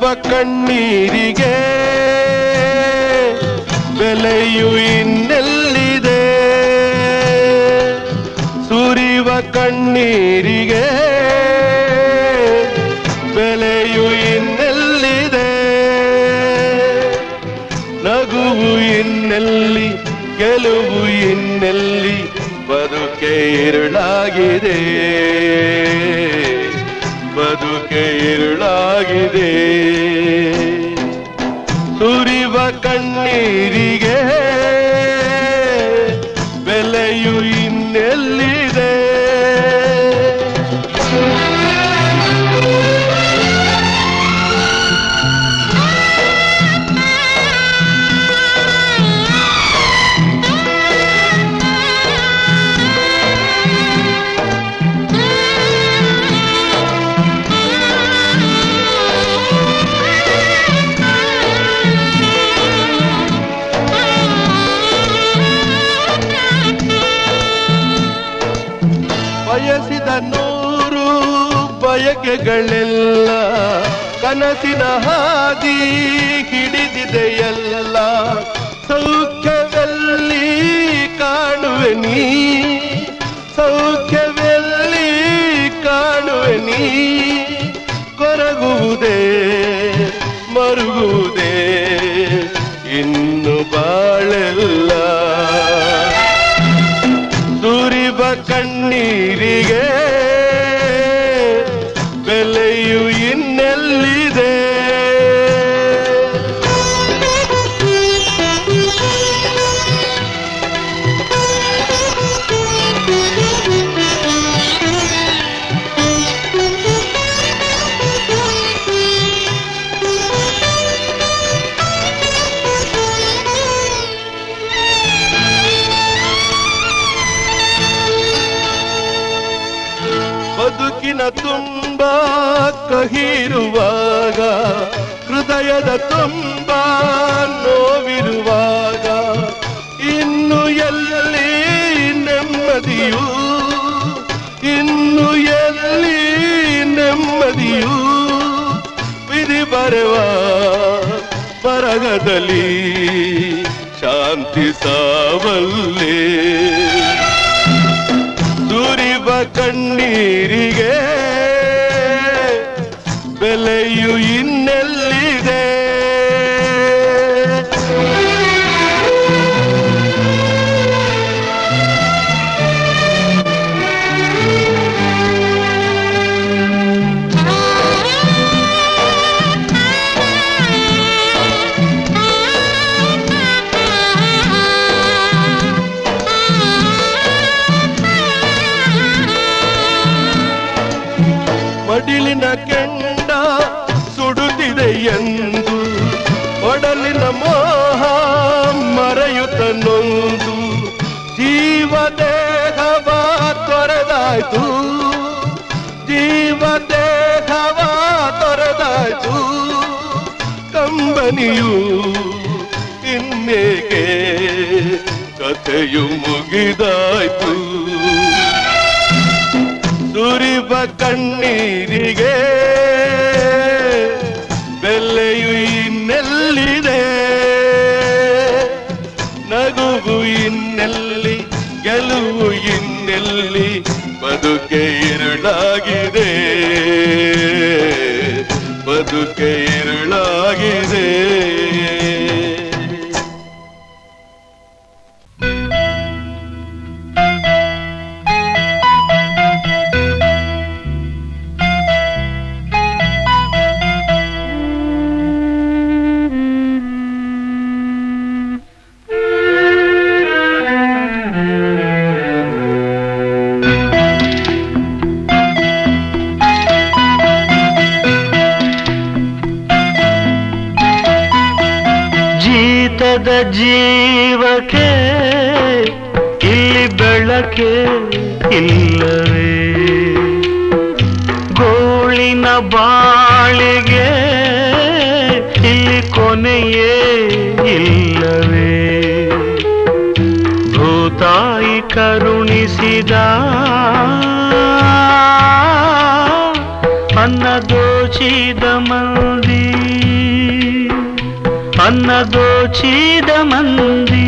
ಕಣ್ಣೀರಿಗೆ ಬೆಲೆಯು ಇನ್ನೆಲ್ಲಿದೆ? ಸುರಿವ ಕಣ್ಣೀರಿಗೆ ಬೆಲೆಯು ಇನ್ನೆಲ್ಲಿದೆ? ನಗುವು ಇನ್ನೆಲ್ಲಿ, ಗೆಲುವು ಇನ್ನೆಲ್ಲಿ? ಬದುಕೆ ಇರುಳಾಗಿದೆ, ಬದುಕೆ ಇರುಳಾಗಿದೆ. ಸುರಿವ ಕಣ್ಣೀರಿಗೆ ಬೆಲೆಯು ಇನ್ನೆಲ್ಲಿದೆ? ಬಯಸಿದ ನೂರು ಬಯಕೆಗಳೆಲ್ಲ ಕನಸಿನ ಹಾದಿ ಹಿಡಿದಿದೆಯಲ್ಲ. ಸೌಖ್ಯವೆಲ್ಲಿ ಕಾಣುವೆ ನೀ, ಸೌಖ್ಯವೆಲ್ಲಿ ಕಾಣುವೆ ನೀ? ಕೊರಗುವುದೇ ಮರುಗುವುದೇ ಇನ್ನು ಬಾಳೆಲ್ಲ. ಸುರಿವ ಕಣ್ಣೀರಿಗೆ ಬೆಲೆಯು ಇನ್ನೆಲ್ಲಿದೆ? ಬದುಕಿನ ತುಂಬ ಕಹಿರುವಾಗ, ಹೃದಯದ ತುಂಬ ನೋವಿರುವಾಗ, ಇನ್ನು ಎಲ್ಲಿ ನೆಮ್ಮದಿಯು, ಇನ್ನು ಎಲ್ಲಿ ನೆಮ್ಮದಿಯು? ವಿಧಿ ಬರೆವ ಬರಗದಲ್ಲಿ ಶಾಂತಿ ಸಾವಲ್ಲೇ. ಸುರಿವ ಕಣ್ಣೀರಿಗೆ ಬೆಲೆಯು ಇನ್ನೆಲ್ಲಿದೆ? ಮಡಿಲಿನ ಕೆಂಡ ಸುಡುತ್ತಿದೆ ಎಂದು ಒಡಲಿನ ಮೋಹ ಮರೆಯುತ್ತ ನೊಂದು, ಜೀವ ದೇಹವ ತೊರೆದಾಯ್ತು, ಜೀವ ದೇಹವ ತೊರೆದಾಯ್ತು. ಕಂಬನಿಯು ಇನ್ನೇಕೆ ಕಥೆಯು ಮುಗಿದಾಯ್ತು. ಸುರಿವ ಕಣ್ಣೀರಿಗೆ ಬೆಲೆಯು ಇನ್ನೆಲ್ಲಿದೆ? ನಗುವು ಇನ್ನೆಲ್ಲಿ, ಗೆಲುವು ಇನ್ನೆಲ್ಲಿ? ಬದುಕೆ ಇರುಳಾಗಿದೆ, ಬದುಕೆ ಇರುಳಾಗಿದೆ. ಜೀವಕ್ಕೆ ಇಲ್ಲಿ ಬೆಳಕೆ ಇಲ್ಲವೇ? ಗೋಳಿನ ಬಾಳಿಗೆ ಇಲ್ಲಿ ಕೊನೆಯೇ ಇಲ್ಲವೇ? ಭೂತಾಯಿ ಕರುಣಿಸಿದ ಅನ್ನ ದೋಚಿದ ಮಂದಿ ಅನ್ನ ದೋಚಿದ ಮಂದಿ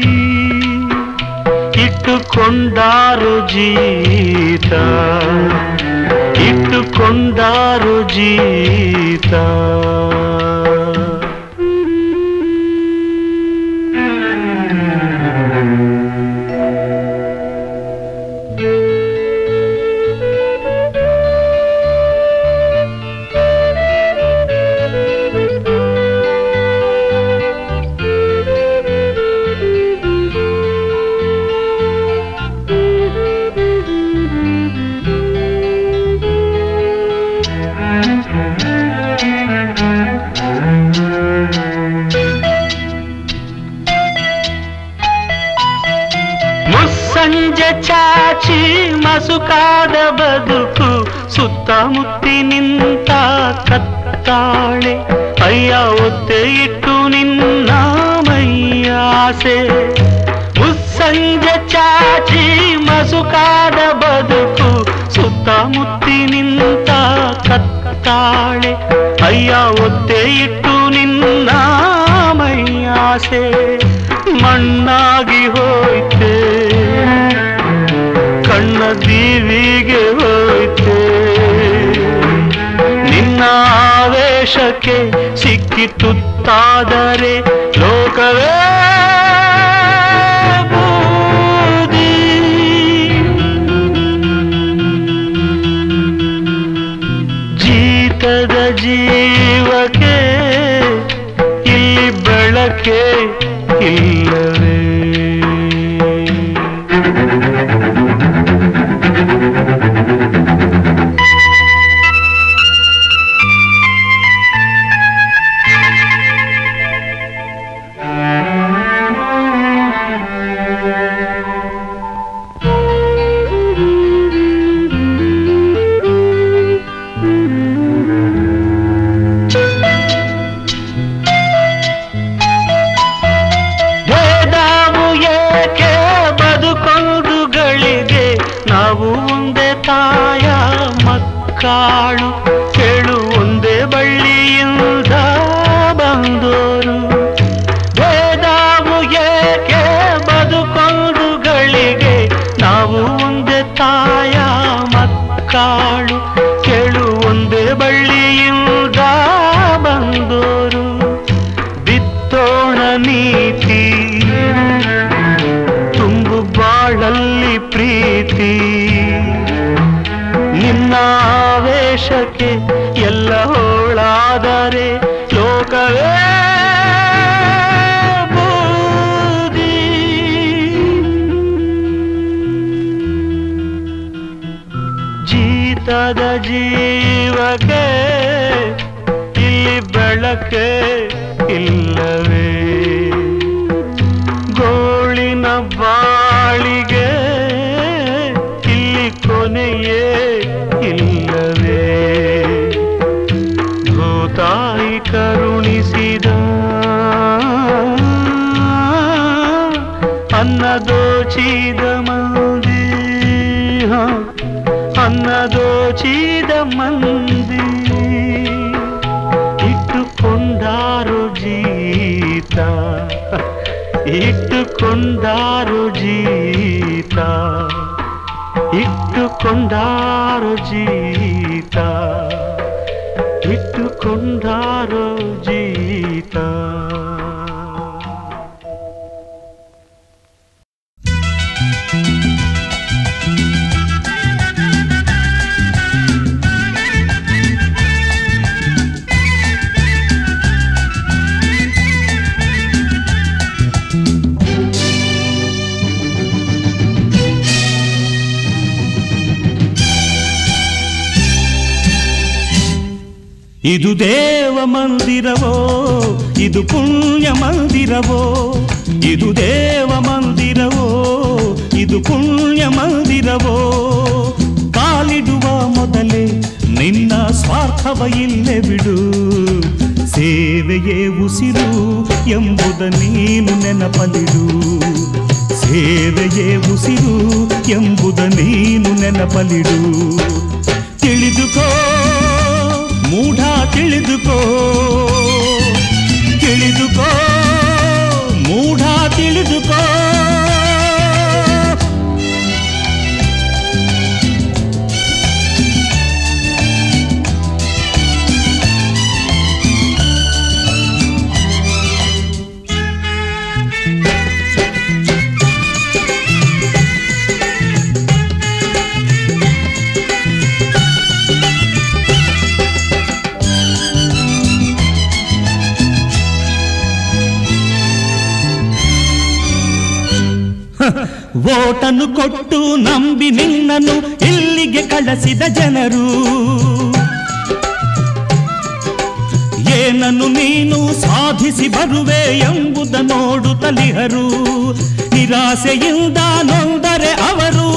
ಇಟ್ಟುಕೊಂಡಾರು ಜೀತ, ಇಟ್ಟುಕೊಂಡಾರು ಜೀತ. ಮುಸ್ಸಂಜೆ ಚಾಚಿ ಮಸುಕಾದ ಬದುಕು ಸುತ್ತಮುತ್ತಿ ನಿಂತ ಕತ್ತಾಳೆ. ಅಯ್ಯ ಒತ್ತೆ ಇಟ್ಟು ನಿನ್ನ ಮೈಯಾಸೆ. ಮುಸ್ಸಂಜೆ ಚಾಚಿ ಮಸುಕಾದ ಬದುಕು ಸುತ್ತಮುತ್ತಿ ನಿಂತ ಕತ್ತಾಳೆ. ಅಯ್ಯ ಒತ್ತೆ ಇಟ್ಟು ನಿನ್ನ ಮೈಯಾಸೆ. ಮಣ್ಣಾಗಿ ಹೋಯ್ತೆ ಕಣ್ಣ ದೀವಿಗೆ ಹೋಯ್ತೆ. ನಿನ್ನ ಆವೇಶಕ್ಕೆ ಸಿಕ್ಕಿ ತುತ್ತಾದರೆ ಲೋಕವೇ ಬೂದಿ. ಜೀತದ ಜೀವಕ್ಕೆ ಇಲ್ಲಿ ಬೆಳಕೆ ಇಲ್ಲವೇ. ಕಾಳು ಕೇಳು ಒಂದೇ ಬಳ್ಳಿಯಿಂದ ಬಂದೋರು. ಭೇದಾವು ಏಕೆ ಬದುಕೊಂಡುಗಳಿಗೆ ನಾವು ಒಂದೇ ತಾಯ ಮಕ್ಕಳು. ಕೇಳು ಒಂದೇ ಬಳ್ಳಿಯಿಂದ ಬಂದೋರು. ಬಿತ್ತೋಣ ನೀತಿ ತುಂಬು ಬಾಳಲ್ಲಿ ಪ್ರೀತಿ. ನಿನ್ನ ಆವೇಶಕ್ಕೆ ಎಲ್ಲ ಹೋಳಾದರೆ ಲೋಕವೇ ಬೂದಿ. ಜೀತದ ಜೀವಕ್ಕೆ ಇಲ್ಲಿ ಬೆಳಕೆ ಇಲ್ಲವೇ. ಗೋಳಿನ ಬಾಳಿಗೆ ಇಲ್ಲಿ ಕೊನೆಯೇ ಇಲ್ಲವೇ. ಭೂತಾಯಿ ಕರುಣಿಸಿದ ಅನ್ನ ದೋಚಿದ ಮಂದಿ, ಅನ್ನ ದೋಚಿದ ಮಂದಿ ಇಟ್ಟುಕೊಂಡಾರು ಜೀತ, ಇಟ್ಟುಕೊಂಡಾರು ಜೀತ, ಇಟ್ಟುಕೊಂಡಾರು ಜೀತ, ಇಟ್ಟುಕೊಂಡಾರು ಜೀತ. ಇದು ದೇವ ಮಂದಿರವೋ ಇದು ಪುಣ್ಯ ಮಂದಿರವೋ, ಇದು ದೇವ ಮಂದಿರವೋ ಇದು ಪುಣ್ಯ ಮಂದಿರವೋ. ಕಾಲಿಡುವ ಮೊದಲೇ ನಿನ್ನ ಸ್ವಾರ್ಥವ ಇಲ್ಲೇ ಬಿಡು. ಸೇವೆಯೇ ಉಸಿರು ಎಂಬುದ ನೀನು ನೆನಪಲಿಡು. ಸೇವೆಯೇ ಉಸಿರು ಎಂಬುದ ನೀನು ನೆನಪಲಿಡು. ತಿಳಿದುಕೋ ಮೂಢ ತಿಳಿದುಕೋ, ತಿಳಿದುಕೋ ಓಟನ್ನು ಕೊಟ್ಟು ನಂಬಿ ನಿನ್ನನ್ನು ಇಲ್ಲಿಗೆ ಕಳಿಸಿದ ಜನರು ಏನನ್ನು ನೀನು ಸಾಧಿಸಿ ಬರುವೆ ಎಂಬುದ ನೋಡುತ್ತಲಿಹರು ನಿರಾಸೆಯಿಂದ ನೊಂದರೆ ಅವರು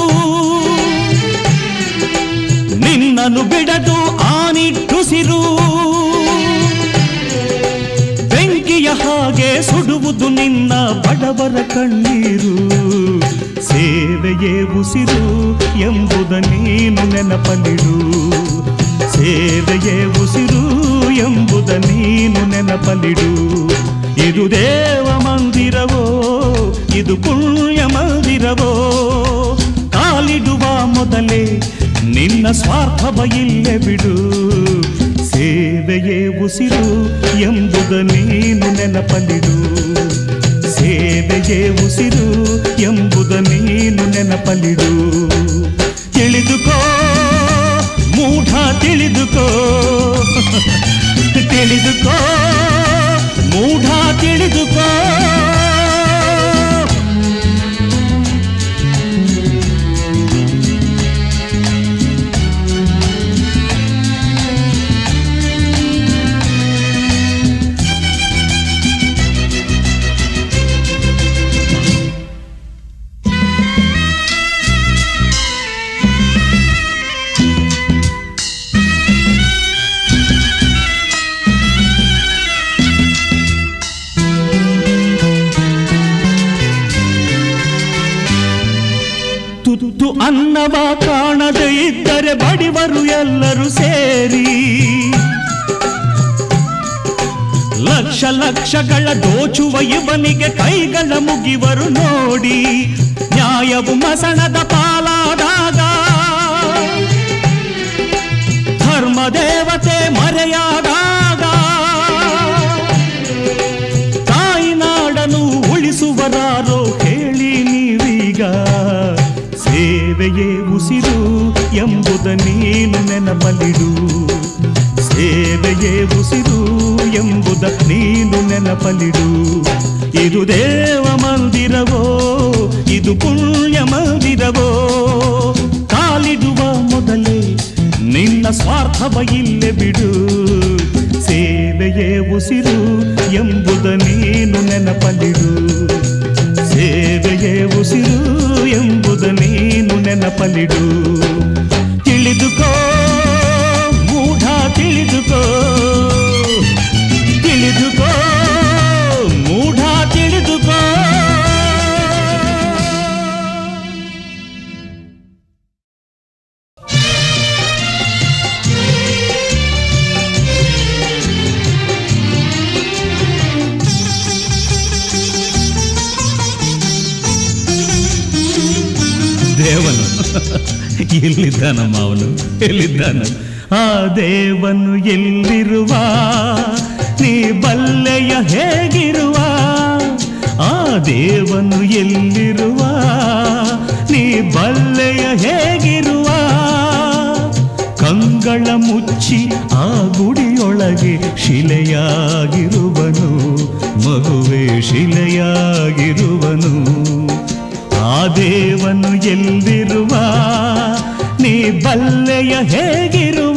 ನಿನ್ನನ್ನು ಬಿಡದು ಆನಿಟ್ಟುಸಿರು ಬೆಂಕಿಯ ಹಾಗೆ ಸುಡುವುದು ನಿನ್ನ ಬಡವರ ಕಣ್ಣೀರು ಸೇವೆಯೇ ಉಸಿರು ಎಂಬುದ ನೀನು ನೆನಪಲ್ಲಿಡು ಸೇವೆಯೇ ಉಸಿರು ಎಂಬುದ ನೀನು ನೆನಪಲ್ಲಿಡು ಇದು ದೇವ ಮಂದಿರವೋ ಇದು ಪುಣ್ಯ ಮಂದಿರವೋ ಕಾಲಿಡುವ ಮೊದಲೇ ನಿನ್ನ ಸ್ವಾರ್ಥವ ಇಲ್ಲೇ ಬಿಡು ಸೇವೆಯೇ ಉಸಿರು ಎಂಬುದ ನೀನು ನೆನಪಲ್ಲಿಡು ಸೇವೆಯೇ ಉಸಿರು ಎಂಬುದ ನೀನು ನೆನಪಲ್ಲಿಡು ತಿಳಿದುಕೋ ಮೂಢ ತಿಳಿದುಕೋ ತಿಳಿದುಕೋ ಮೂಢ ತಿಳಿದುಕೋ ತುತ್ತು ಅನ್ನವ ಕಾಣದೆ ಇದ್ದರೆ ಬಡಿವರು ಎಲ್ಲರೂ ಸೇರಿ ಲಕ್ಷ ಲಕ್ಷಗಳ ದೋಚುವ ಇವನಿಗೆ ಕೈಗಳ ಮುಗಿವರು ನೋಡಿ ನ್ಯಾಯವು ಮಸಣದ ಪಾಲಾದಾಗ ಧರ್ಮ ದೇವತೆ ಮರೆಯಾದಾಗ ತಾಯಿ ನಾಡನ್ನು ಉಳಿಸುವರಾರೋ ಹೇಳಿ ನೀವೀಗ ಸೇವೆಯೇ ಉಸಿರು ಎಂಬುದ ನೀನು ನೆನಪಲ್ಲಿಡು ಸೇವೆಯೇ ಉಸಿರು ಎಂಬುದ ನೀನು ನೆನಪಲ್ಲಿಡು ಇದು ದೇವ ಮಂದಿರವೋ ಇದು ಪುಣ್ಯ ಮಂದಿರವೋ ಕಾಲಿಡುವ ಮೊದಲೇ ನಿನ್ನ ಸ್ವಾರ್ಥವ ಇಲ್ಲೇ ಬಿಡು ಸೇವೆಯೇ ಉಸಿರು ಎಂಬುದ ನೀನು ನೆನಪಲ್ಲಿಡು ಸೇವೆಯೇ ಉಸಿರು ಎಂಬುದ ನೀನು ನೆನಪಲ್ಲಿಡು ತಿಳಿದುಕೋ ಮೂಢ ತಿಳಿದುಕೋ ತಿಳಿದುಕೋ ಮೂಢ ತಿಳಿದುಕೋ ದೇವನು ಎಲ್ಲಿದ್ದಾನಮ್ಮ ಅವನು ಎಲ್ಲಿದ್ದಾನು ಆ ದೇವನು ಎಲ್ಲಿರುವ ನೀ ಬಲ್ಲೆಯ ಹೇಗಿರುವ ಆ ದೇವನು ಎಲ್ಲಿರುವ ನೀ ಬಲ್ಲೆಯ ಹೇಗಿರುವ ಕಂಗಳ ಮುಚ್ಚಿ ಆ ಗುಡಿಯೊಳಗೆ ಶಿಲೆಯಾಗಿರುವನು ಮಗುವೆ ಶಿಲೆಯಾಗಿರುವನು ಆ ದೇವನು ಎಲ್ಲಿರುವ ನೀ ಬಲ್ಲೆಯ ಹೇಗಿರುವ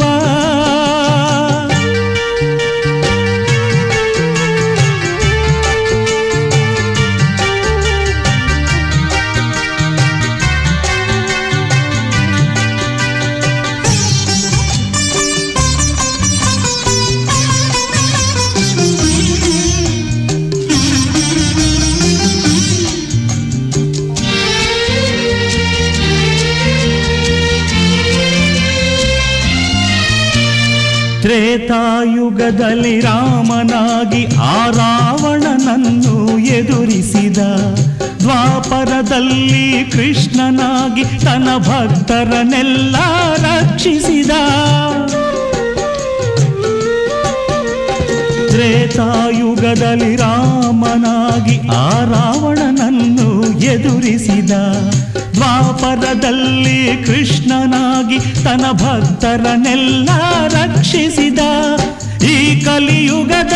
ತ್ರೇತಾಯುಗದಲ್ಲಿ ರಾಮನಾಗಿ ಆ ರಾವಣನನ್ನು ಎದುರಿಸಿದ ದ್ವಾಪರದಲ್ಲಿ ಕೃಷ್ಣನಾಗಿ ತನ್ನ ಭಕ್ತರನ್ನೆಲ್ಲ ರಕ್ಷಿಸಿದ ತ್ರೇತಾಯುಗದಲ್ಲಿ ರಾಮನಾಗಿ ಆ ರಾವಣನನ್ನು ಎದುರಿಸಿದ ದ್ವಾಪರದಲ್ಲಿ ಕೃಷ್ಣನಾಗಿ ತನ್ನ ಭಕ್ತರನ್ನೆಲ್ಲ ರಕ್ಷಿಸಿದ ಈ ಕಲಿಯುಗದ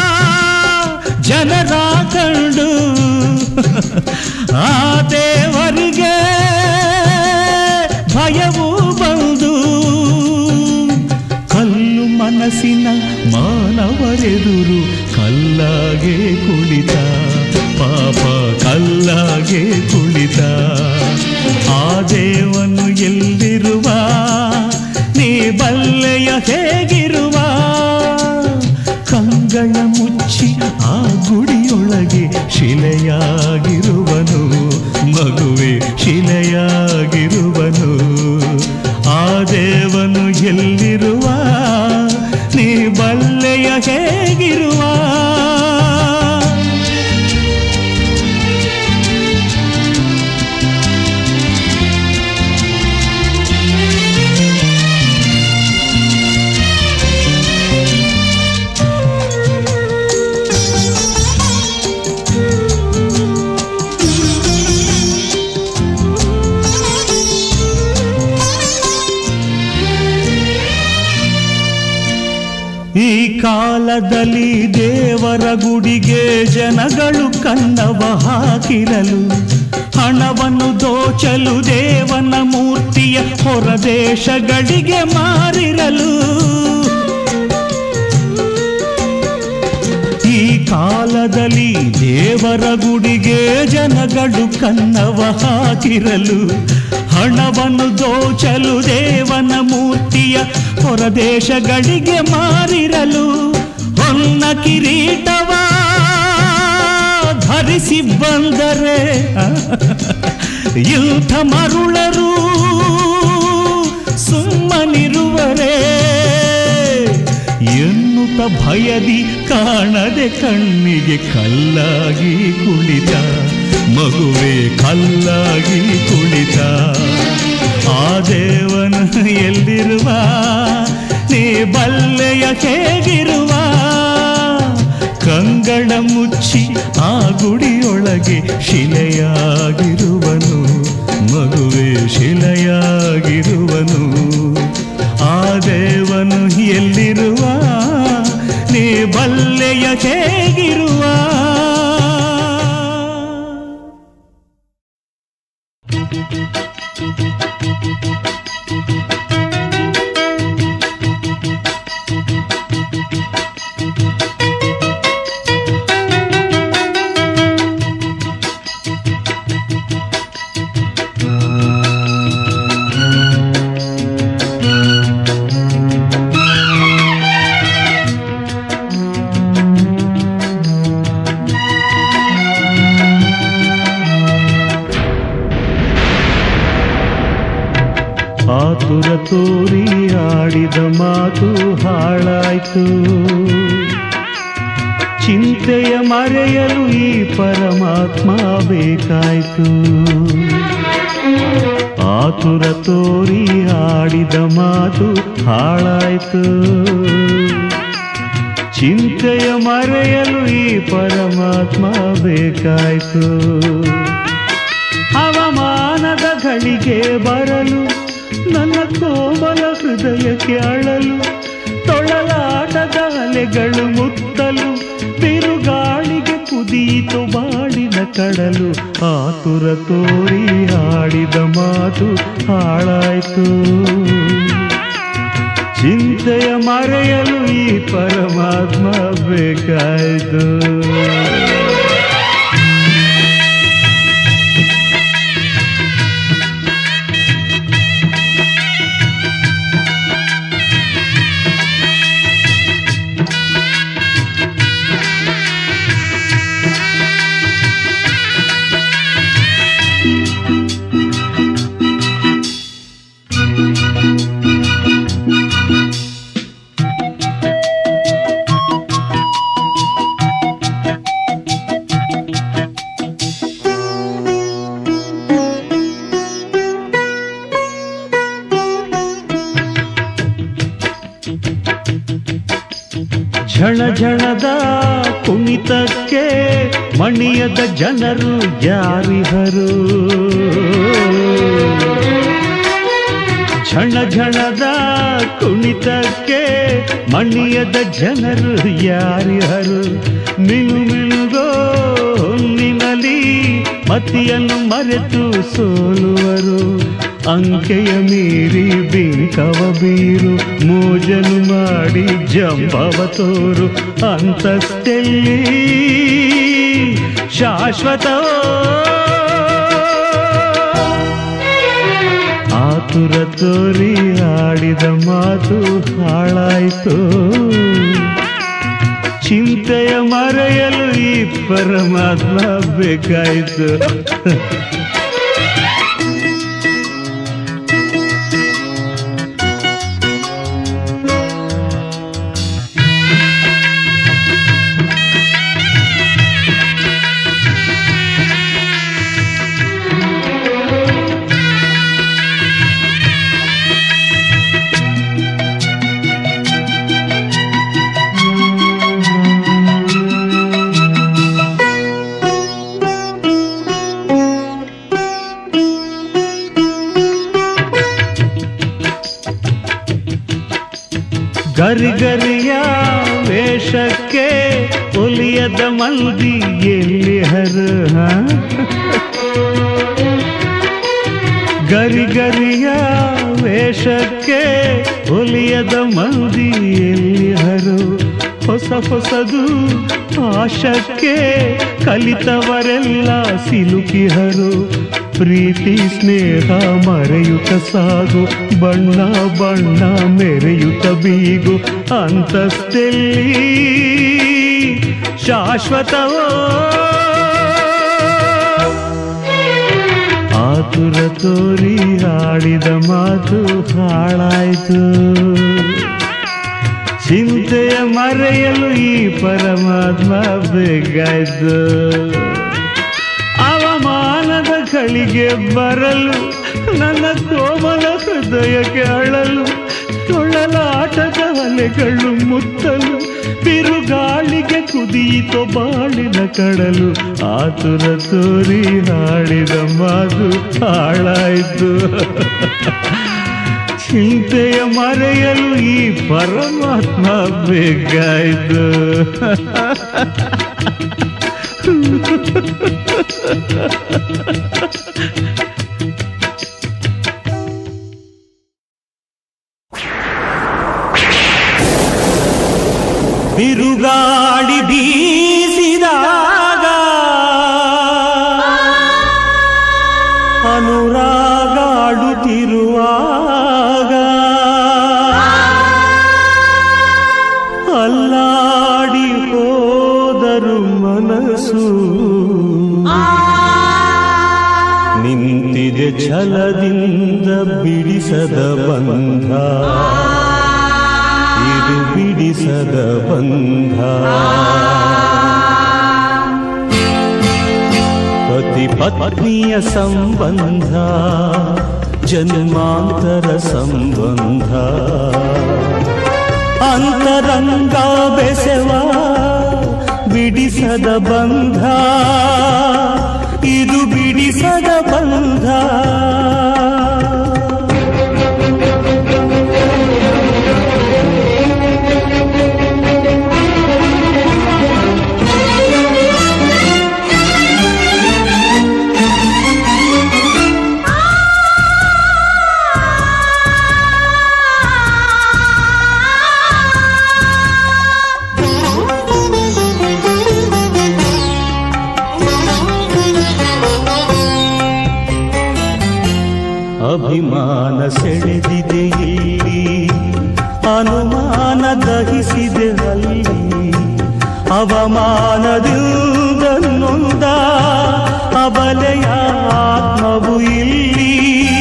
ಜನರ ಕಂಡು ಆ ದೇವರ ಮನಸ್ಸಿನ ಮಾನವರೆದುರು ಕಲ್ಲಾಗೆ ಕುಳಿತ ಪಾಪ ಕಲ್ಲಾಗೆ ಕುಳಿತ ಆ ದೇವನು ಎಲ್ಲಿರುವ ನೀ ಬಲ್ಲೆಯ ಹೇಗಿರುವ ಕಂಗಳ ಮುಚ್ಚಿ ಆ ಗುಡಿಯೊಳಗೆ ಶಿಲೆಯಾಗಿರುವನು ಮಗುವೆ ಶಿಲೆಯಾಗಿರುವನು ಆ ದೇವನು ಎಲ್ಲಿರುವ ನೀ ಬಲ್ಲೆಯ ಹೇಗಿರುವ ಈ ಕಾಲದಲ್ಲಿ ದೇವರ ಗುಡಿಗೆ ಜನಗಳು ಕನ್ನವ ಹಾಕಿರಲು ಹಣವನ್ನು ದೋಚಲು ದೇವನ ಮೂರ್ತಿಯ ಹೊರದೇಶಗಳಿಗೆ ಮಾರಿರಲು ಈ ಕಾಲದಲ್ಲಿ ದೇವರ ಗುಡಿಗೆ ಜನಗಳು ಕನ್ನವ ಹಾಕಿರಲು ಹಣವನ್ನು ದೋಚಲು ದೇವನ ಮೂರ್ತಿಯ ಹೊರದೇಶಗಳಿಗೆ ಮಾರಿರಲು ಹೊನ್ನ ಕಿರೀಟವ ಧರಿಸಿ ಬಂದರೆ ಯುದ್ಧ ಮರುಳರು ಸುಮ್ಮನಿರುವರೇ ಎನ್ನುತ್ತ ಭಯದಿ ಕಾಣದೆ ಕಣ್ಣಿಗೆ ಕಲ್ಲಾಗಿ ಕುಳಿತ ಮಗುವೆ ಕಲ್ಲಾಗಿ ಕುಳಿತ ಆ ದೇವನು ಎಲ್ಲಿರುವ ನೀ ಬಲ್ಲೆಯ ಹೇಗಿರುವ ಕಂಗಳ ಮುಚ್ಚಿ ಆ ಗುಡಿಯೊಳಗೆ ಶಿಲೆಯಾಗಿರುವನು ಮಗುವೆ ಶಿಲೆಯಾಗಿರುವನು ಆ ದೇವನು ಎಲ್ಲಿರುವ ನೀ ಬಲ್ಲೆಯ ಹೇಗಿರುವ ಆತುರ ತೋರಿ ಆಡಿದ ಮಾತು ಹಾಳಾಯ್ತು ಚಿಂತೆಯ ಮರೆಯಲು ಈ ಪರಮಾತ್ಮ ಬೇಕಾಯ್ತು ಆತುರ ತೋರಿ ಆಡಿದ ಮಾತು ಹಾಳಾಯ್ತು ಚಿಂತೆಯ ಮರೆಯಲು ಈ ಪರಮಾತ್ಮ ಬೇಕಾಯ್ತು ಹವಾಮಾನದ ಘಳಿಗೆ ಬರಲು ನನ್ನ ಕೋಮಲ ಹೃದಯಕ್ಕೆ ಅಳಲು ತೊಳಲಾಟದ ಅಲೆಗಳು ಮುತ್ತಲು ಬಿರುಗಾಳಿಗೆ ಕುದೀತು ಬಾಳಿನ ಕಡಲು ಆತುರ ತೋರಿ ಆಡಿದ ಮಾತು ಹಾಳಾಯ್ತು ಚಿಂತೆಯ ಮರೆಯಲು ಈ ಪರಮಾತ್ಮ ಬೇಕಾಯ್ತು ಝಣ ಝಣದ ಕುಣಿತಕ್ಕೆ ಮಣಿಯದ ಜನರು ಯಾರಿಹರು ಝಣ ಝಣದ ಕುಣಿತಕ್ಕೆ ಮಣಿಯದ ಜನರು ಯಾರಿಹರು ಮಿನು ಮಿನುಗೋ ಹೊನ್ನಿನಲಿ ಮತಿಯನ್ನು ಮರೆತು ಸೋಲುವರು. ಅಂಕೆಯ ಮೀರಿ ಬಿಂಕವ ಬೀರು, ಮೋಜನು ಮಾಡಿ ಜಂಬವ ತೋರು. ಅಂತಸ್ತೆಲ್ಲಿ ಶಾಶ್ವತವೋ ಆತುರ ತೋರಿ ಆಡಿದ ಮಾತು ಹಾಳಾಯಿತು. ಚಿಂತೆಯ ಮರೆಯಲು ಈ ಪರಮಾತ್ಮ ಬೇಕಾಯಿತು. ಗರಿಗರಿಯ ವೇಷಕ್ಕೆ ಒಲಿಯದ ಮಂದಿ ಎಲ್ಲಿ ಹರ. ಗರಿಗರಿಯ ವೇಷಕ್ಕೆ ಒಲಿಯದ ಮಂದಿ ಎಲ್ಲಿ ಹರು. ಹೊಸ ಹೊಸದು ಆಶಕ್ಕೆ ಕಲಿತವರೆಲ್ಲ ಸಿಲುಕಿಹರು. ಪ್ರೀತಿ ಸ್ನೇಹ ಮರೆಯುತ್ತ ಸಾಗು, ಬಣ್ಣ ಬಣ್ಣ ಮೆರೆಯುತ್ತ ಬೀಗು. ಅಂತಸ್ತೆಲ್ಲಿ ಶಾಶ್ವತವೋ ಆತುರ ತೋರಿ ಆಡಿದ ಮಾತು ಹಾಳಾಯಿತು. ಚಿಂತೆಯ ಮರೆಯಲು ಈ ಪರಮಾತ್ಮ ಬೇಕಾಯ್ತು. ಅವಮಾನದ ಗಳಿಗೆ ಬರಲು, ನನ್ನ ಕೋಮಲ ಹೃದಯಕ್ಕೆ ಅಳಲು. ತೊಳಲಾಟದ ಅಲೆಗಳು ಮುತ್ತಲು, ಬಿರುಗಾಳಿಗೆ ಕುದಿಯಿತೋ ಬಾಳಿನ ಕಡಲು. ಆತುರ ತೋರಿ ಹಾಡಿದ ಮಾತು ಹಾಳಾಯಿತು. ಚಿಂತೆಯ ಮರೆಯಲು ಈ ಪರಮಾತ್ಮ ಬೇಕಾಯಿತು. ಬಿರುಗಾಳಿ ಬೀಸಿದಾಗ ಅನುರಾಗಾಡುತ್ತಿರುವಾಗ ಅಲ್ಲಾಡಿ ಹೋದರು ಮನಸ್ಸು. ನಿಂತಿದೆ ಛಲದಿಂದ ಬಿಡಿಸದ ಬಂಧ, ಇದು ಬಿಡಿಸದ ಬಂಧ. ಪತಿ ಪತ್ನಿಯ ಸಂಬಂಧ, ಜನ್ಮಾಂತರ ಸಂಬಂಧ. ಅಂತರಂಗ ಬೆಸೆವ ಬಿಡಿಸದ ಬಂಧ, ಇದು ಬಿಡಿಸದ ಬಂಧ. ಅಭಿಮಾನ ಸೆಳೆದಿದೆ ಇಲ್ಲಿ, ಅನುಮಾನ ದಹಿಸಿದೆ ಅಲ್ಲಿ. ಅವಮಾನದಿಂದ ನೊಂದ ಅಬಲೆಯ ಆತ್ಮವು ಇಲ್ಲಿ.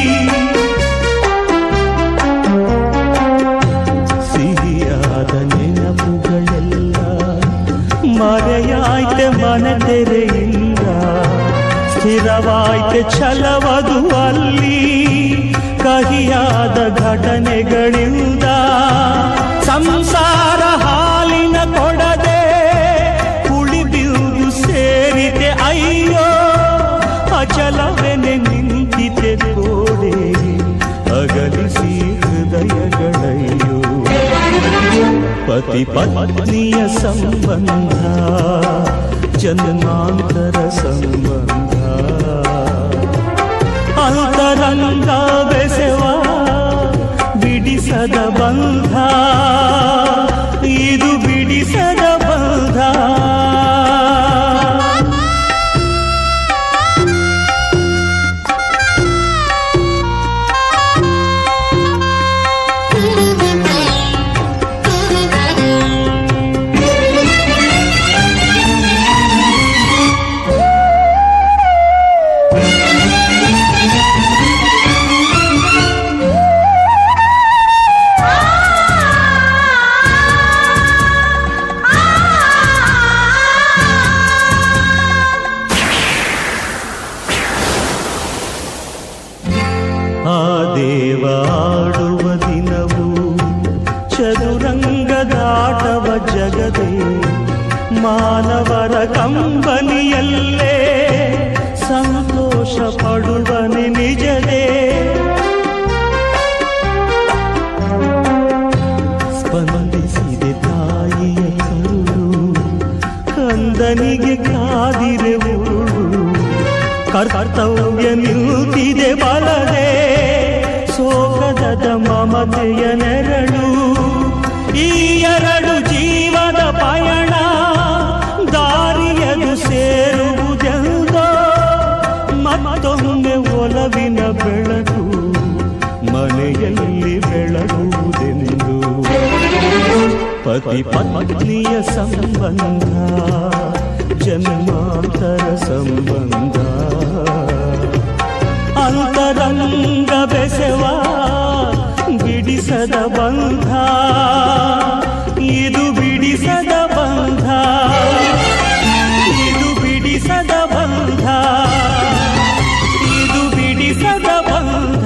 ಸಿಹಿಯಾದ ನೆನಪುಗಳೆಲ್ಲ ಮರೆಯಾಯ್ತೆ ಮನತೆರೆಯಿಂದ. ಸ್ಥಿರವಾಯ್ತೆ ಛಲವದು ಅಲ್ಲಿ, ಕಹಿಯಾದ ಘಟನೆಗಳಿಂದ. ಸಂಸಾರ ಹಾಲಿನ ಕೊಡದೆ ಕುಳಿಬಿದು ಸೇರಿದೆ ಅಯ್ಯೋ. ಅಚಲವೆನೆ ನಿಂತಿತೆ ಗೋಡೆ, ಅಗಲಿಸಿ ಹೃದಯಗಳಯ್ಯೋ. ಪತಿ ಪತ್ನಿಯ ಸಂಬಂಧ, ಜನ್ಮಾಂತರ ಸಂಬಂಧ. ಅಂತರಂಗ ಬೆಸೆವ ಬಿಡಿಸದ ಬಂಧ, ಇದು ಬಿಡಿಸದ ಬಂಧ. ದೇವಾಡುವ ದಿನವು ಚದುರಂಗದಾಟವ ಜಗದೇ, ಮಾನವರ ಕಂಬನಿಯಲ್ಲೇ ಸಂತೋಷ ಪಡುವನೆ ನಿಜದೇ. ಸ್ಪಂದಿಸಿದೆ ತಾಯಿಯ ಕರುಳು, ಕಂದನಿಗೆ ಕಾದಿರೆ ಉರುಳು, ಕರ್ತವ್ಯ ನಿಂತಿದೆ ಬಲದೆ, ಸೋಗದ ಮಮತೆಯ ನೆರಳು. ಈ ಎರಡು ಜೀವದ ಪಯಣ ದಾರಿಯದು ಸೇರುವುದೆಂದೋ, ಮತ್ತೊಮ್ಮೆ ಒಲವಿನ ಬೆಳಕು ಮನೆಯಲ್ಲಿ ಬೆಳಗುವುದೆಂದು. ಪತಿ ಪತ್ನಿಯ ಸಂಬಂಧ ಜನ್ಮಾಂತರ ಸಂಬಂಧ, ಅಂತರಂಗ ಬೆಸೆವ ಬಿಡಿಸದ ಬಂಧ, ಇದು ಬಿಡಿಸದ ಬಂಧ, ಇದು ಬಿಡಿಸದ ಬಂಧ, ಇದು ಬಿಡಿಸದ ಬಂಧ.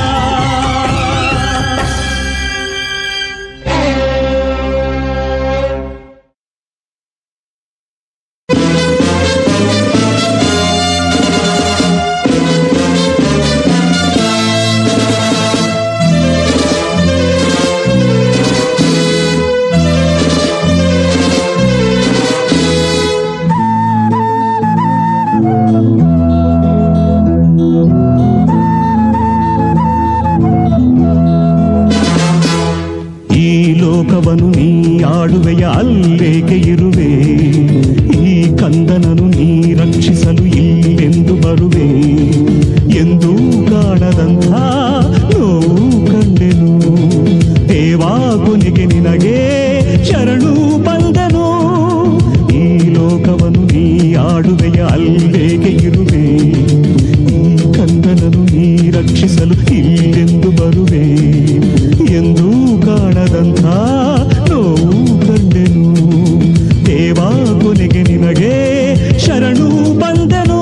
ಲೋಕವನ್ನು ನೀ ಆಡುವೆಯ ಅಲ್ಲೇಕೆ ಇರುವೆ, ಈ ಕಂದನನು ನೀ ರಕ್ಷಿಸಲು ಇಲ್ಲೆಂದು ಬರುವೆ. ಎಂದೂ ಕಾಣದಂಥ ನೋವು ಕಂಡೆನು, ದೇವಾ ಕೊನೆಗೆ ನಿನಗೆ ಶರಣು ಬಂದನು. ಈ ಲೋಕವನ್ನು ನೀ ಆಡುವೆಯ ಅಲ್ಲೇಕೆ ಇರುವೆ, ಈ ಕಂದನನು ನೀ ರಕ್ಷಿಸಲು ಇಲ್ಲೆಂದು ಬರುವೆ. ಎಂದೂ ಕಾಣದಂಥ ನೋವು ಕಂಡೆನು, ದೇವಾ ಕೊನೆಗೆ ನಿನಗೆ ಶರಣು ಬಂದನು.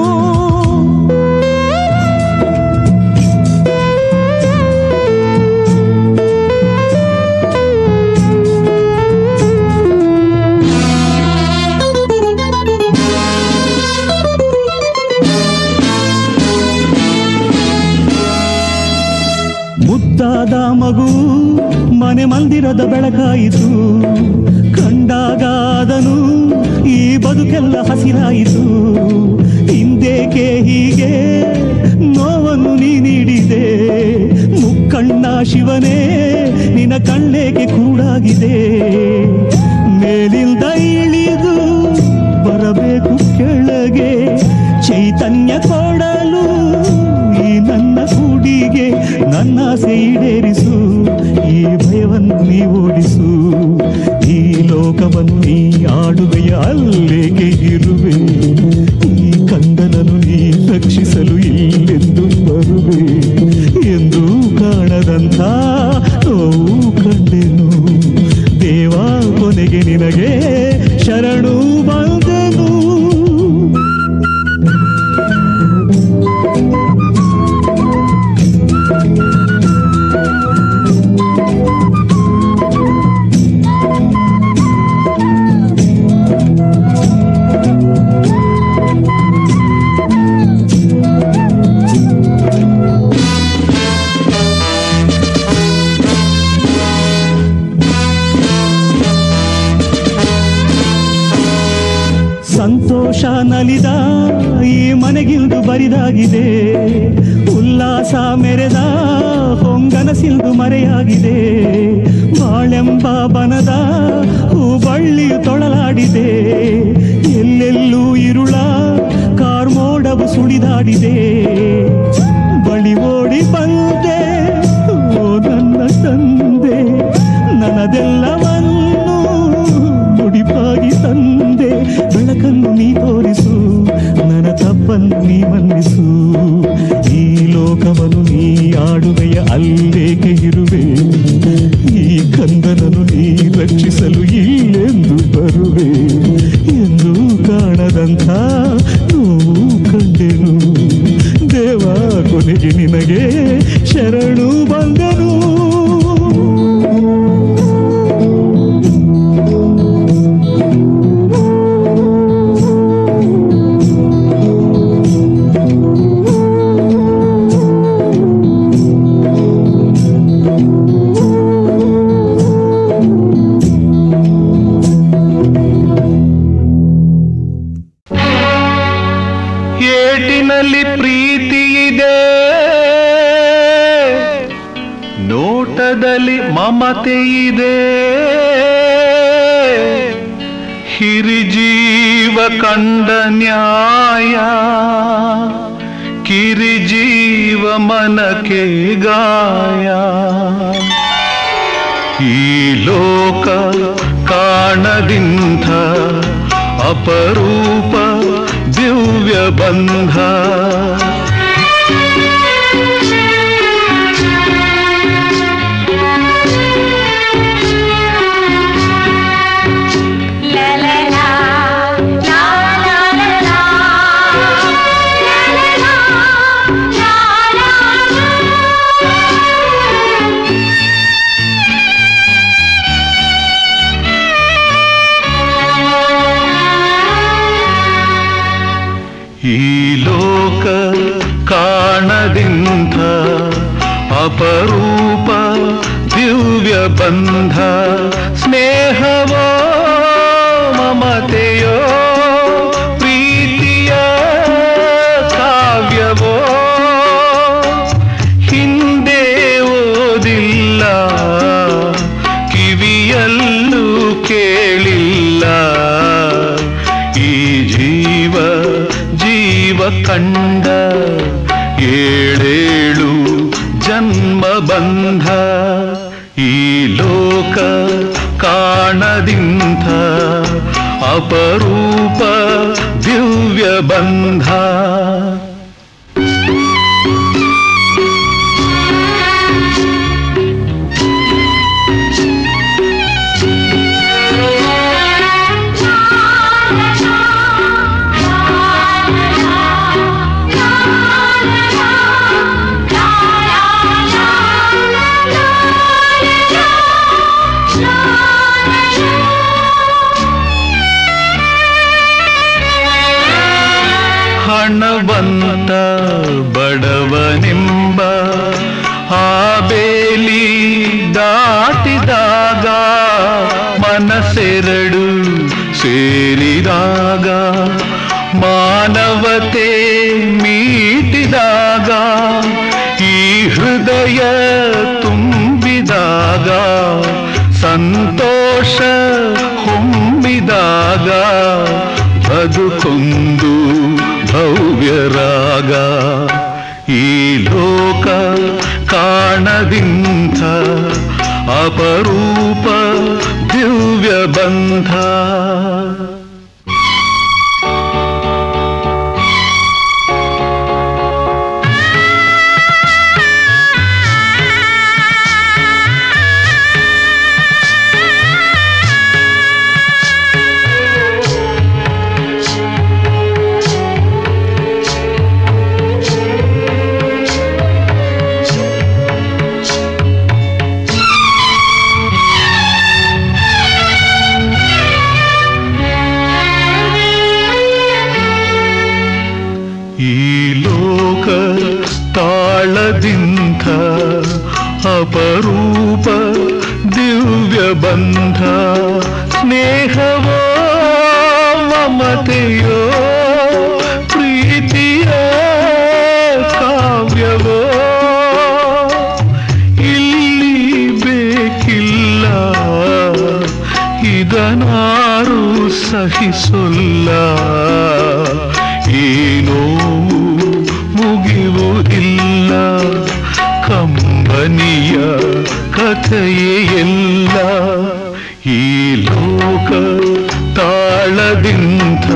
ಮುದ್ದಾದ ಮಗು ಮನೆ ಮಂದಿರದ ಬೆಳಕಾಯಿತು, ಕಂಡಾಗಾದನು ಈ ಬದುಕೆಲ್ಲ ಹಸಿರಾಯಿತು. ಹಿಂದೇಕೆ ಹೀಗೆ ನೋವನ್ನು ನೀ ನೀಡಿದೆ, ಮುಕ್ಕಣ್ಣ ಶಿವನೇ ನಿನ್ನ ಕಣ್ಣೇಕೆ ಕೂಡಾಗಿದೆ. ಮೇಲಿಂದ ಇಳಿದು ಬರಬೇಕು ಕೆಳಗೆ, ಚೈತನ್ಯ ಕೊಡಲು ಈ ನನ್ನ ಕೂಡಿಗೆ. ನನ್ನಾಸೆ ಈಡೇರಿಸು, ಈ ಭಯವನ್ನು ನೀ ಓಡಿಸು. ಈ ಲೋಕವನ್ನು ನೀ ಆಡುವೆಯ ಅಲ್ಲೇಕೆ ಇರುವೆ, ಈ ಕಂದನನು ನೀ ರಕ್ಷಿಸಲು ಇಲ್ಲೆಂದು ಬರುವೆ. ಎಂದೂ ಕಾಣದಂಥ ನೋವು ಕಂಡೆನು, ದೇವಾ ಕೊನೆಗೆ ನಿನಗೆ ಶರಣು ಬಂದನು. ಸಂತೋಷ ನಲಿದ ಈ ಮನೆಗಿಂದು ಬರಿದಾಗಿದೆ, ಉಲ್ಲಾಸ ಉಲ್ಲಾಸ ಮೆರೆದ ಹೊಂಗನಸಿಂದು ಮರೆಯಾಗಿದೆ. ಬಾಳೆಂಬ ಬನದ ಹೂಬಳ್ಳಿಯು ತೊಳಲಾಡಿದೆ. ಎಲ್ಲೆಲ್ಲೂ ಇರುಳ ಕಾರ್ಮೋಡವು ಸುಳಿದಾಡಿದೆ. ಬಳಿ ಓಡಿ ಬಂದೆ ಓ ನನ್ನ ತಂದೆ, ನನ್ನದೆಲ್ಲವನ್ನು ಮುಡಿಪಾಗಿ ತಂದೆ. ಬೆಳಕನ್ನು ನೀ ತೋರಿಸು, ನನ್ನ ತಪ್ಪನ್ನು ನೀ ಮನ್ನಿಸು. ಈ ಲೋಕವನ್ನು ನೀ ಆಡುವೆಯ ಅಲ್ಲೇಕೆ ಇರುವೆ. ಈ ಕಂದನನ್ನು ನೀ ರಕ್ಷಿಸಲು ಇಲ್ಲೆಂದು ಬರುವೆ. ಎಂದು ಕಾಣದಂಥ ನೋವು ಕಂಡೆನು ದೇವ, ಕೊನೆಗೆ ನಿನಗೆ ಶರಣು ಬಂದನು. ಏಟಿನಲ್ಲಿ ಪ್ರೀತಿ ಇದೆ, ನೋಟದಲ್ಲಿ ಮಮತೆ ಇದೆ. ಹಿರಿಜೀವ ಕಂಡ ನ್ಯಾಯ, ಕಿರಿಜೀವ ಮನಕ್ಕೆ ಗಾಯ. ಈ ಲೋಕ ಕಾಣದಿಂಥ ಅಪರೂಪ ದಿವ್ಯ ಬಂಧ. ಈ ಲೋಕ ಕಾಣದಿಂಥ ಅಪರೂಪ ದಿವ್ಯ ಬಂಧ. ಸ್ನೇಹವೋ ಮಮತೆಯೋ ಪ್ರೀತಿಯ ಕಾವ್ಯವೋ ಹಿಂದೆ ಓದಿಲ್ಲ, ಕಿವಿಯಲ್ಲೂ ಕೇಳಿಲ್ಲ. ಈ ಜೀವ ಕಂಡ ಏಳೇಳು ಜನ್ಮ ಬಂಧ. ಈ ಲೋಕ ಕಾಣದಿಂಥ ಅಪರೂಪ ದಿವ್ಯ ಬಂಧ. ಹಣವಂತ ಬಡವನೆಂಬ ಆ ಬೇಲಿ ದಾಟಿದಾಗ, ಮನಸ್ಸೆರಡು ಸೇರಿದಾಗ, ಮಾನವತೆ ಮೀಟಿದಾಗ, ಈ ಹೃದಯ ತುಂಬಿದಾಗ, ಸಂತೋಷ ಹೊಮ್ಮಿದಾಗ, ಬದುಕೊಂದು ಭವ್ಯರಾಗ. ಈ ಲೋಕ ಕಾಣದಿಂಥ ಅಪರೂಪ ದಿವ್ಯ ಬಂಧ. ತಾಳದಿಂಥ ಅಪರೂಪ ದಿವ್ಯ ಬಂಧ. ಸ್ನೇಹವೋ ಮಮತೆಯೋ ಪ್ರೀತಿಯ ಕಾವ್ಯವೋ ಸಹಿಸೊಲ್ಲ ಏನೋ ಮುಗಿಯುವುದಿಲ್ಲ ಕಂಬನಿಯ ಕಥೆಯೇ ಎಲ್ಲ ಈ ಲೋಕ ತಾಳದಿಂಥ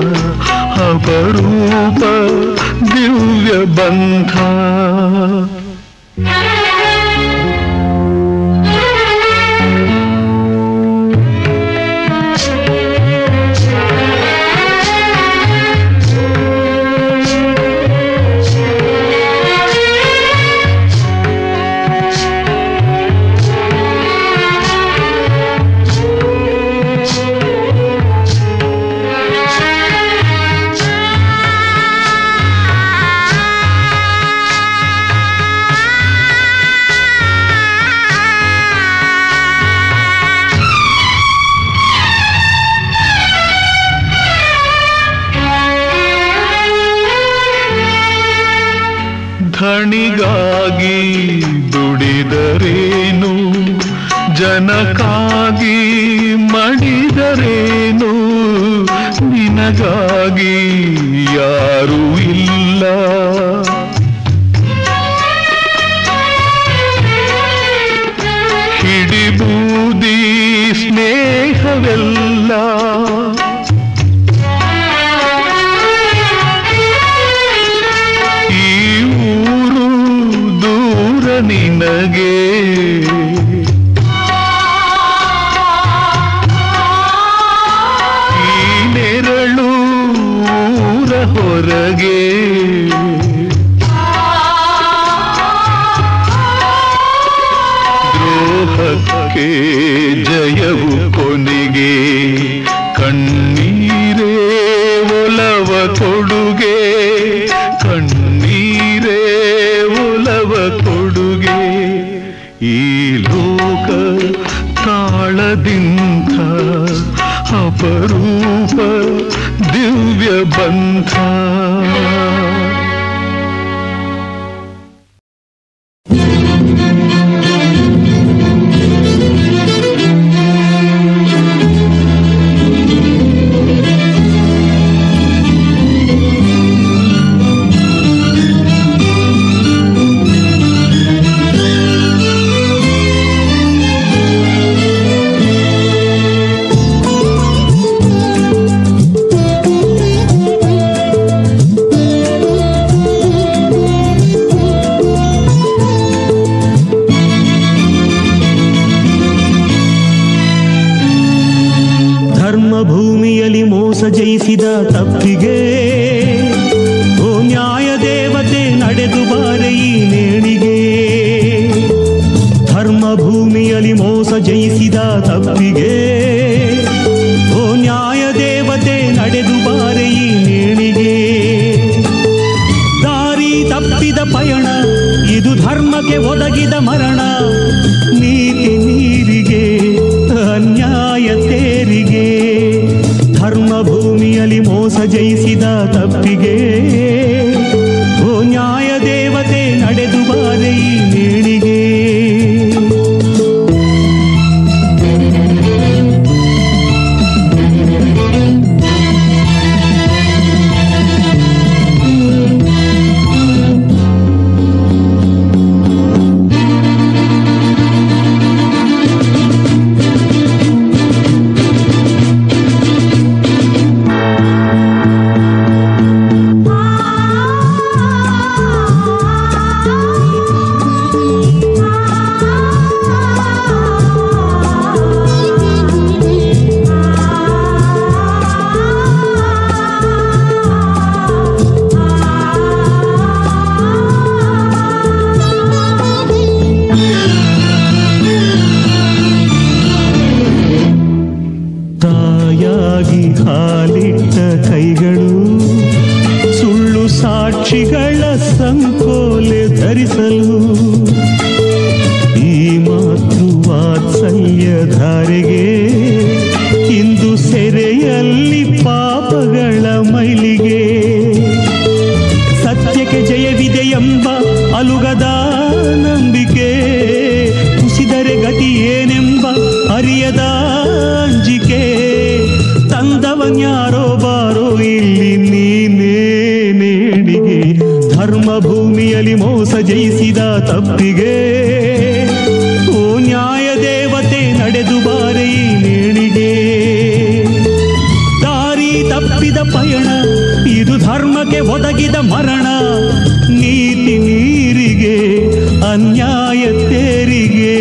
ಅಪರೂಪ ದಿವ್ಯ ಬಂಧ ಧಣಿಗಾಗಿ ದುಡಿದರೇನು ಜನಕ್ಕಾಗಿ ಮಡಿದರೇನು ನಿನಗಾಗಿ ಯಾರೂ ಇಲ್ಲ ಹಿಡಿಬೂದಿ ಸ್ನೇಹವೆಲ್ಲ ನಿನಗೆ ಈ ನೆರಳು ಊರ ಹೊರಗೆ ದ್ರೋಹಕ್ಕೆ ಜಯವು ಕೊನೆಗೆ ಕಣ್ಣೀರೇ ಒಲವ ಕೊಡುಗೆ ಕಣ್ಣೀರೇ ಒಲವ ಕೊಡುಗೆ ಈ ಲೋಕ ತಾಳದಿಂಥ ಅಪರೂಪ ದಿವ್ಯ ಬಂಧ ಜಯಿಸಿದ ತಪ್ಪಿಗೆ ಓ ನ್ಯಾಯ ದೇವತೆ ನಡೆದು ಬಾರೆ ಈ ನೇಣಿಗೆ ಧರ್ಮ ಭೂಮಿಯಲ್ಲಿ ಮೋಸ ಜಯಿಸಿದ ತಪ್ಪಿಗೆ ಓ ನ್ಯಾಯ ದೇವತೆ ನಡೆದು ಬಾರೆ ಈ ನೇಣಿಗೆ ದಾರಿ ತಪ್ಪಿದ ಪಯಣ ಇದು ಧರ್ಮಕ್ಕೆ ಒದಗಿದ ಮರಣ ನೀತಿ ನೀರಿಗೆ ಅನ್ಯಾಯ ತೇರಿಗೆ ಧರ್ಮ ಭೂಮಿಯಲ್ಲಿ ಮೋಸ ಜಯಿಸಿದ ತಪ್ಪಿಗೆ ಓ ನ್ಯಾಯ ದೇವತೆ ನಡೆದು ಬಾರೆ ಈ ನೇಣಿಗೆ ಹಾಲಿಟ್ಟ ಕೈಗಳು ಸುಳ್ಳು ಸಾಕ್ಷಿಗಳ ಸಂಕೋಲೆ ಧರಿಸಲು ಈ ಮಾತೃ ವಾತ್ಸಲ್ಯ ಧಾರೆಗೆ ಇಂದು ಸೆರೆಯಲ್ಲಿ ಪಾಪಗಳ ಮೈಲಿಗೆ ಸತ್ಯಕ್ಕೆ ಜಯವಿದೆ ಎಂಬ ಅಲುಗದ ನಂಬಿಕೆ ಕುಸಿದರೆ ಗತಿ ಏನೆಂಬ ಅರಿಯದ ಅಂಜಿಕೆ ತಂದವ ಭೂಮಿಯಲ್ಲಿ ಮೋಸ ಜಯಿಸಿದ ತಪ್ಪಿಗೆ ಓ ನ್ಯಾಯ ದೇವತೆ ನಡೆದು ಬಾರೆ ಈ ನೇಣಿಗೆ. ದಾರಿ ತಪ್ಪಿದ ಪಯಣ ಇದು ಧರ್ಮಕ್ಕೆ ಒದಗಿದ ಮರಣ. ನೀತಿ ನೀರಿಗೆ ಅನ್ಯಾಯ ತೇರಿಗೆ.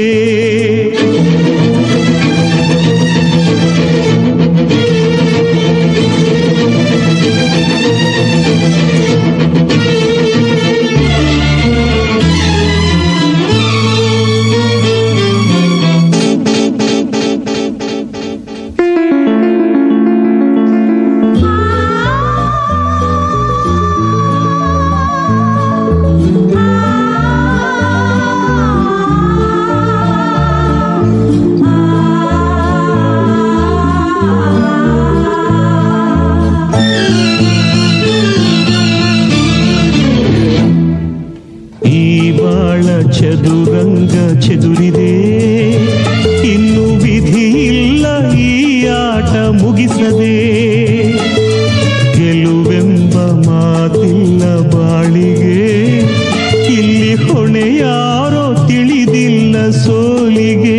ಚದುರಂಗ ಚೆದುರಿದೆ, ಇನ್ನು ವಿಧಿ ಇಲ್ಲ ಈ ಆಟ ಮುಗಿಸದೆ. ಗೆಲುವೆಂಬ ಮಾತಿಲ್ಲ ಬಾಳಿಗೆ, ಇಲ್ಲಿ ಹೊಣೆ ಯಾರೋ ತಿಳಿದಿಲ್ಲ ಸೋಲಿಗೆ.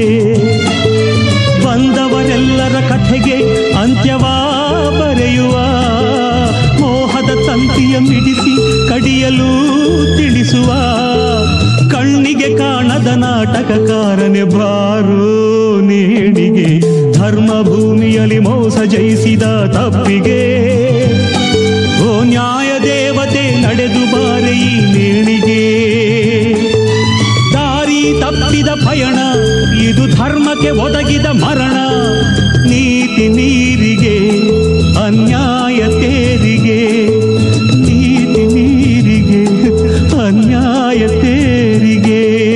ಬಂದವರೆಲ್ಲರ ಕಥೆಗೆ ಅಂತ್ಯವಾ ಬರೆಯುವ, ಮೋಹದ ತಂತಿಯ ಮಿಡಿಸಿ ಕಡಿಯಲು ತಿಳಿಸುವ. ಕಣ್ಣಿಗೆ ಕಾಣದ ನಾಟಕಕಾರನೆ ಬಾರೋ ನೇಣಿಗೆ. ಧರ್ಮ ಭೂಮಿಯಲ್ಲಿ ಮೋಸ ಜಯಿಸಿದ ತಪ್ಪಿಗೆ ಓ ನ್ಯಾಯ ದೇವತೆ ನಡೆದು ಬಾರೆ ಈ ನೇಣಿಗೆ. ದಾರಿ ತಪ್ಪಿದ ಪಯಣ ಇದು ಧರ್ಮಕ್ಕೆ ಒದಗಿದ ಮರಣ. ನೀತಿ ನೀರಿಗೆ ಅನ್ಯಾಯ ತೇರಿಗೆ. ನೀತಿ ನೀರಿಗೆ ಅನ್ಯಾಯ ತೇರಿಗೆ.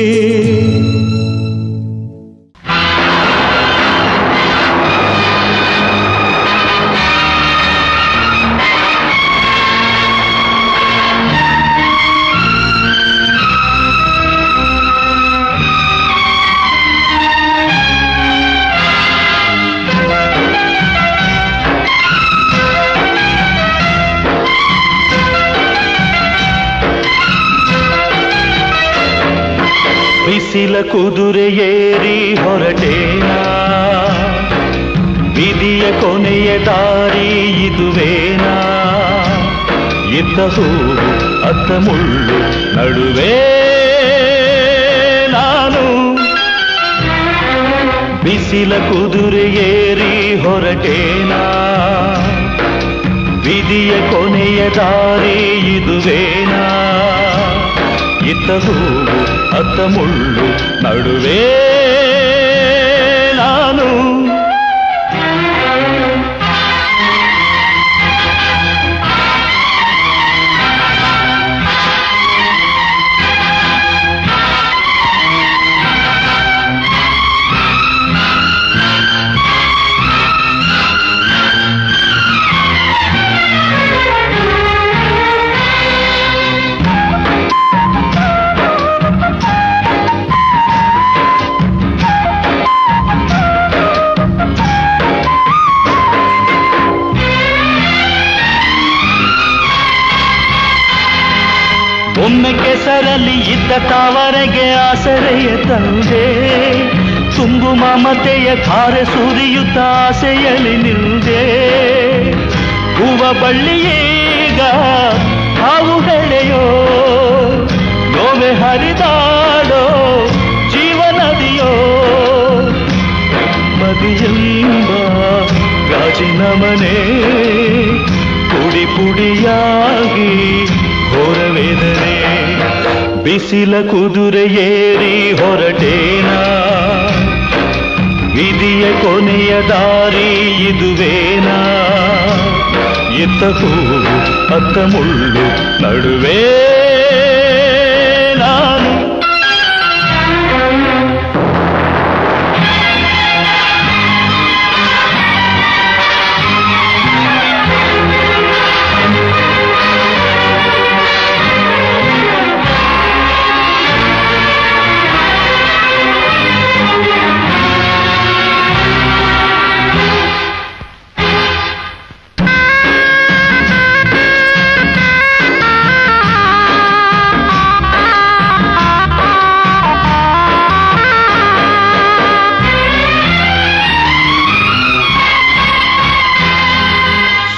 ಬಿಸಿಲ ಕುದುರೆ ಏರಿ ಹೊರಟೇನಾ, ವಿಧಿಯ ಕೊನೆಯ ದಾರಿ ಇದುವೇನಾ. ಇದ್ದ ಹೂವು ಅತ್ತ ಮುಳ್ಳು ನಡುವೆ ನಾನು. ಬಿಸಿಲ ಕುದುರೆ ಏರಿ ಹೊರಟೇನಾ, ವಿಧಿಯ ಕೊನೆಯ ದಾರಿ ಇದುವೇನಾ. ಇದ್ದ ಹೂವು ಅತ್ತ ಮುಳ್ಳು ನಡುವೆ ನಾನು. ಒಮ್ಮೆ ಕೆಸರಲ್ಲಿ ಇದ್ದ ತಾವರೆಗೆ ಆಸರೆಯ ತಂದೆ, ತುಂಬು ಮಮತೆಯ ಧಾರೆ ಸುರಿಯುತ್ತ ಆಸೆಯಲ್ಲಿ ನಿಂದೆ. ಹೂವ ಬಳ್ಳಿಯೀಗ ಹಾವು ಬೆಳೆಯೋ, ನೋವೆ ಹರಿದಾಡೋ ಜೀವನದಿಯೋ. ಮದಿಯೆಂಬ ಗಾಜಿನ ಮನೆ ಪುಡಿ ಪುಡಿಯಾಗಿ ಘೋರ ವೇದನೆ. ಬಿಸಿಲ ಕುದುರೆ ಏರಿ ಹೊರಟೇನಾ, ವಿಧಿಯ ಕೊನೆಯ ದಾರಿ ಇದುವೇನಾ. ಇತ್ತ ಹೂವು ಅತ್ತ ಮುಳ್ಳು ನಡುವೆ ನಾನು.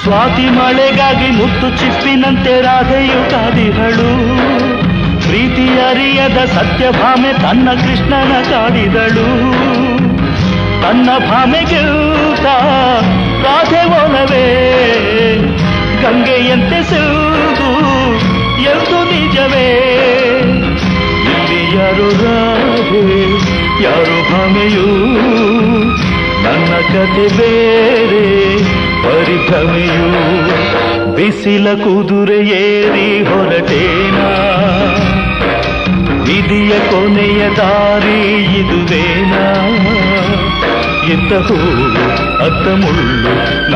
ಸ್ವಾತಿ ಮಳೆಗಾಗಿ ಮುತ್ತು ಚಿಪ್ಪಿನಂತೆ ರಾಧೆಯು ಕಾದಿಹಳು. ಪ್ರೀತಿ ಅರಿಯದ ಸತ್ಯಭಾಮೆ ತನ್ನ ಕೃಷ್ಣನ ಕಾಡಿದಳು. ತನ್ನ ಭಾಮೆಗಿಂತ ರಾಧೆ ಒಲವೇ ಗಂಗೆಯಂತೆ ಸಿಲ್ದು ಎಂದು ನಿಜವೇ. ಇಲ್ಲಿ ಯಾರು ರಾಧೆ ಯಾರು ಭಾಮೆಯೂ, ನನ್ನ ಕತೆ ಬೇರೆ ಪರಿಭ್ರಮೆಯೂ. ಬಿಸಿಲ ಕುದುರೆ ಏರಿ ಹೊರಟೇನಾ, ವಿಧಿಯ ಕೊನೆಯ ದಾರಿ ಇದುವೇನಾ. ಇದ್ದ ಹೂವು ಅತ್ತ ಮುಳ್ಳು